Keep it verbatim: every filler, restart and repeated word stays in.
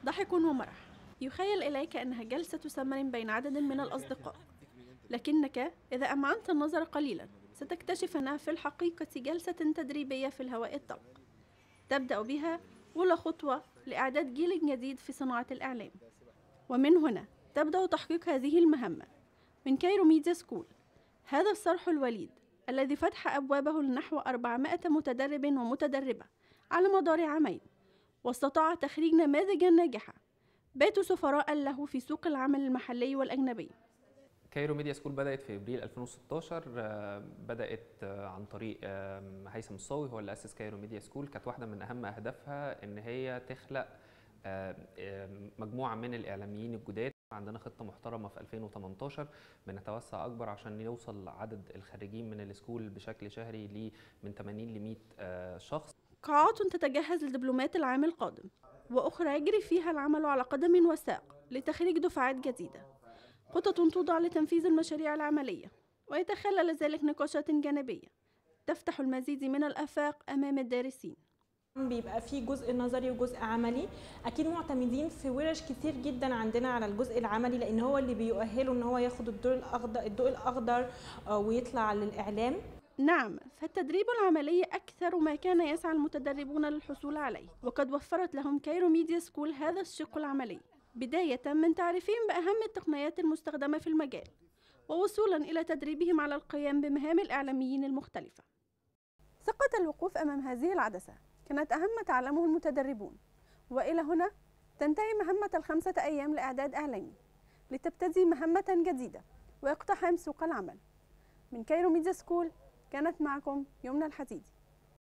ضحك ومرح. يخيل إليك أنها جلسة سمر بين عدد من الأصدقاء، لكنك إذا أمعنت النظر قليلا ستكتشف أنها في الحقيقة جلسة تدريبية في الهواء الطلق، تبدأ بها أولى خطوة لإعداد جيل جديد في صناعة الإعلام. ومن هنا تبدأ تحقيق هذه المهمة من كايرو ميديا سكول، هذا الصرح الوليد الذي فتح أبوابه لنحو أربعمائة متدرب ومتدربة على مدار عامين، واستطاع تخريج نماذجا ناجحة باتوا سفراء له في سوق العمل المحلي والأجنبي. كايرو ميديا سكول بدأت في ابريل ألفين وستاشر، بدأت عن طريق هيثم الصاوي، هو اللي أسس كايرو ميديا سكول. كانت واحدة من أهم أهدافها إن هي تخلق مجموعة من الإعلاميين الجداد. عندنا خطة محترمة في ألفين وتمنتاشر بنتوسع أكبر عشان يوصل عدد الخريجين من السكول بشكل شهري ل من ثمانين ل مئة شخص. قاعات تتجهز لدبلومات العام القادم، وأخرى يجري فيها العمل على قدم وساق لتخريج دفعات جديدة. خطط توضع لتنفيذ المشاريع العملية، ويتخلل ذلك نقاشات جانبية تفتح المزيد من الآفاق أمام الدارسين. بيبقى في جزء نظري وجزء عملي، اكيد معتمدين في ورش كتير جدا عندنا على الجزء العملي، لان هو اللي بيؤهله ان هو ياخد الضوء الاخضر الضوء الاخضر ويطلع للاعلام. نعم، فالتدريب العملي أكثر ما كان يسعى المتدربون للحصول عليه، وقد وفرت لهم كايرو ميديا سكول هذا الشق العملي، بداية من تعريفهم بأهم التقنيات المستخدمة في المجال، ووصولا إلى تدريبهم على القيام بمهام الإعلاميين المختلفة. ثقة الوقوف أمام هذه العدسة كانت أهم ما تعلمه المتدربون، وإلى هنا تنتهي مهمة الخمسة أيام لإعداد إعلامي لتبتدي مهمة جديدة ويقتحم سوق العمل. من كايرو ميديا سكول كانت معكم يمنى الحديدي.